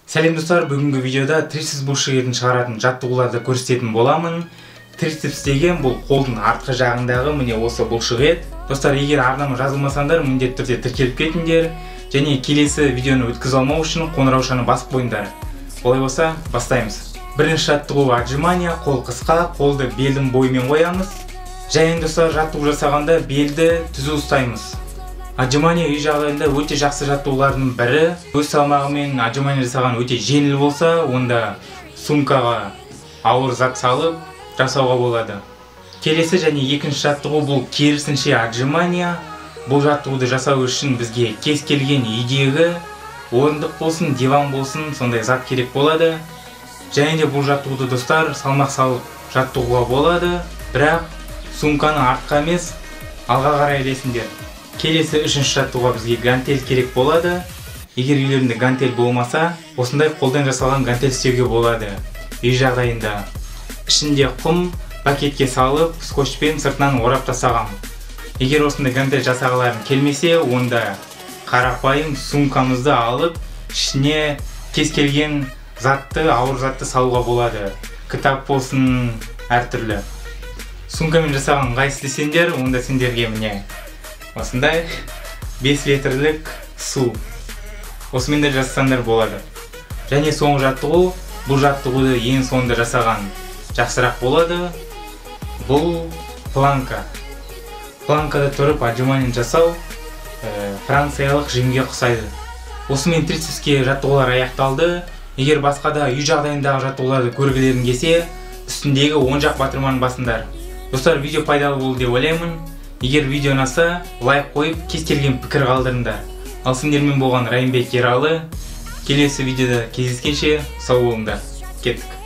Сәлем достар, бүгінгі видеода ТРИЦЕПС бұлшықетін шығаратын жаттығуларды көрсететін боламын. ТРИЦЕПС деген бұл қолдың артқы жағындағы міне осы бұлшықет. Достар, егер арнама жазылмасаңдар, міндетті түрде тіркеліп кетіңдер. Және келесі видеоны өткізе алмау үшін қоңыраушаны басып қойыңдар. Олай болса, бастаймыз. Бірінші жаттығу отжимания, қол қысқа, қолды белдің бойымен қоямыз. Және достар, жаттығу жасағанда белді түзу ұстаймыз. Отжимания үй жағдайында өте жақсы жаттығулардың бірі. Өз салмағымен отжимания жасаған өте жеңіл болса, онда сумкаға ауыр зат салып жасауға болады. Келесі және екінші жаттығу бұл керісінше отжимания. Бұл жаттығуды жасау үшін бізге кез келген үйдегі орындық болсын, диван болсын, сондай зат керек болады. Және де бұл жаттығуды достар салмақ салып жаттығуға болады, бірақ сумканы артқа емес, алға қарай ілесіңдер. Келесі үшінші жаттығуға бізге гантель керек болады. Егер үйлерінде гантель болмаса, осындай қолдан жасалған гантель істеуге болады. Үй жағдайында. Ішінде құм пакетке салып, скотчпен сыртынан орап тастағам. Егер осындай гантель жасағыларың келмесе, онда қарапайым сумкамызды алып, ішіне кез келген затты, ауыр затты салуға болады. Кітап болсын, әртүрлі. Сумкамен жасаған қайсы десеңдер, онда сендерге міне осындай 5 литрлік су. Осымен де жасасаңдар болады. Және соңғы жаттығу, бұл жаттығуды ең соңында жасаған жақсырақ болады. Бұл планка. Планкада тұрып отжимания жасау франциялық жимге ұқсайды. Осымен трицепске жаттығулар аяқталды. Егер басқада үй жағдайындағы жаттығуларды көргілерің келсе, үстіндегі оң жақ батырманы басыңдар. Достар, видео пайдалы болды деп ойлаймын. Егер видео ұнаса, лайк қойып, кез келген пікір қалдырыңдар. Ал сендермен болған Райымбек Ералы. Келесі видеода кездескенше сау болыңдар. Кеттік.